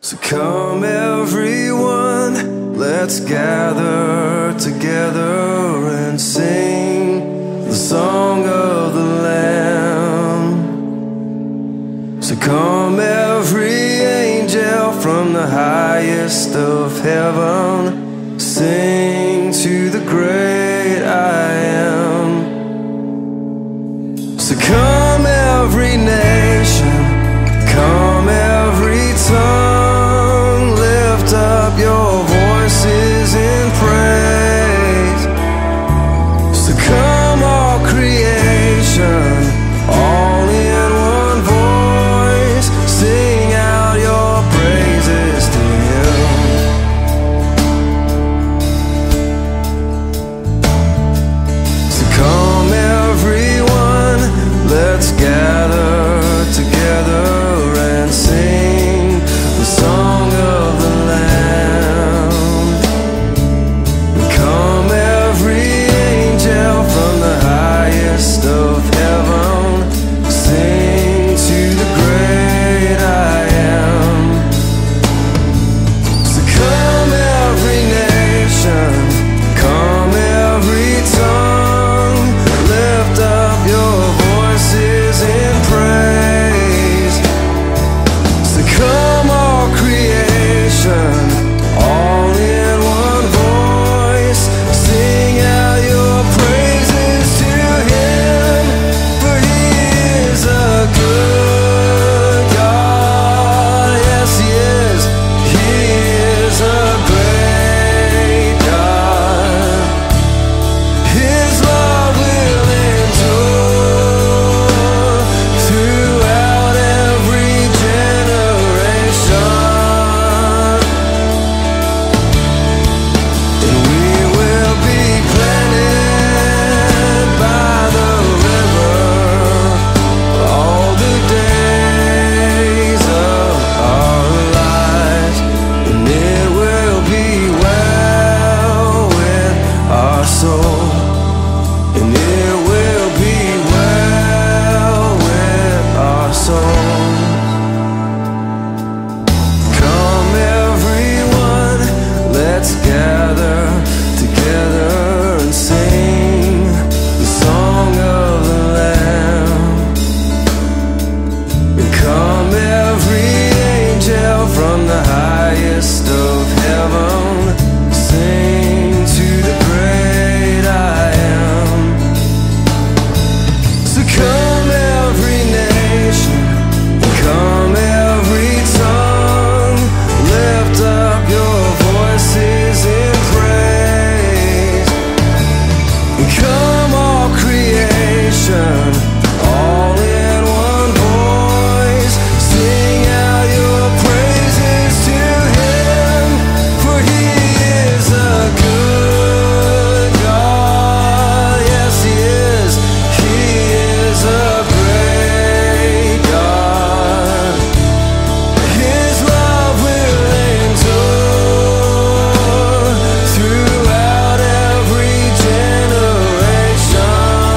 So come everyone, let's gather together and sing the song of the Lamb. So come every angel from the highest of heaven, sing to the great I am. So come every nation, come every tongue, lift up your voices in praise. So come all creation, all in one voice, sing out your praises to Him. So come everyone, let's gather together and sing the song of the Lamb. Come every angel from the highest of heaven, sing to the great I am. So come every nation, come every tongue, lift up your voices in praise. So come all creation, all in one voice, sing out your praises to Him, for He is a good God. Yes, He is. He is a great God. His love will endure throughout every generation. And we will be planted by the river all the days of our lives, and it will be well with our soul, and it will be well with our soul. Come everyone, let's gather together and sing the song of the Lamb. And come every angel from the highest of heaven, sing to the great I am. So come every nation, come every tongue, lift up your voices in praise. And come all creation, all in one voice, sing out your praises to Him, for He is a good God. Yes, He is. He is a great God. His love will endure throughout every generation.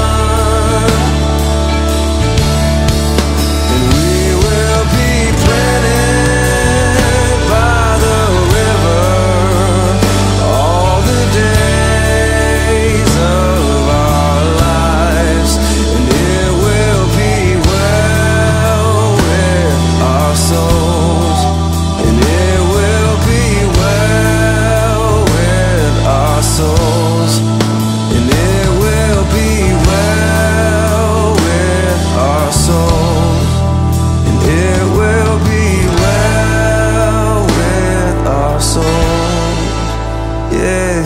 And we will be planted by the river all the days of our lives, and it will be well with our souls, and it will be well with our souls, and it will be well with our souls, and it will be well with our souls. Yeah.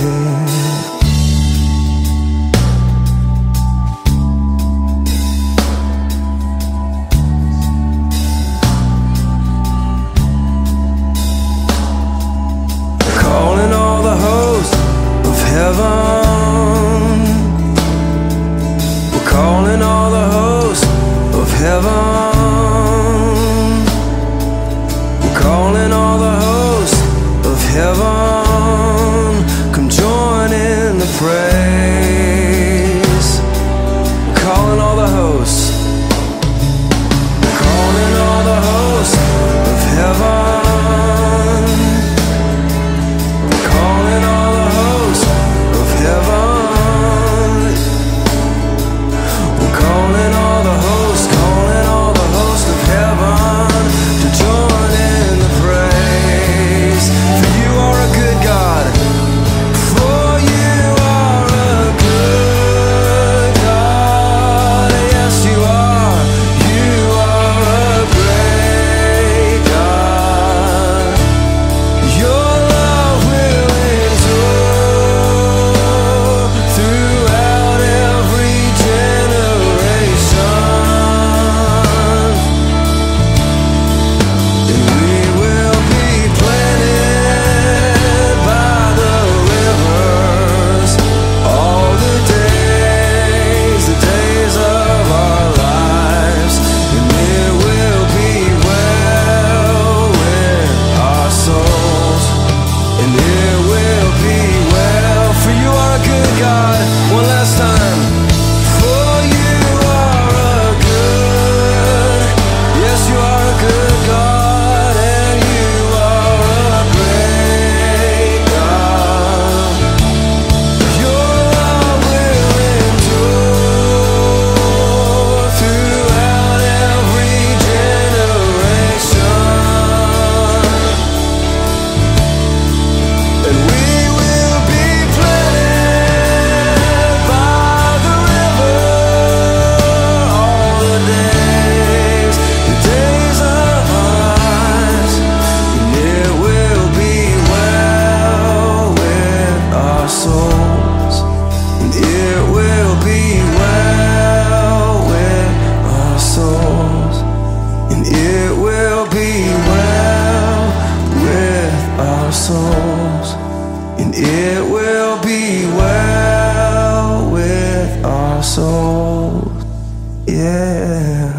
Calling all the hosts of heaven. We're calling all the hosts of heaven. We're calling all the hosts of heaven. Come join in the praise. We're calling all the hosts. We're calling all the hosts of heaven. knows, and it will be well with our souls. Yeah.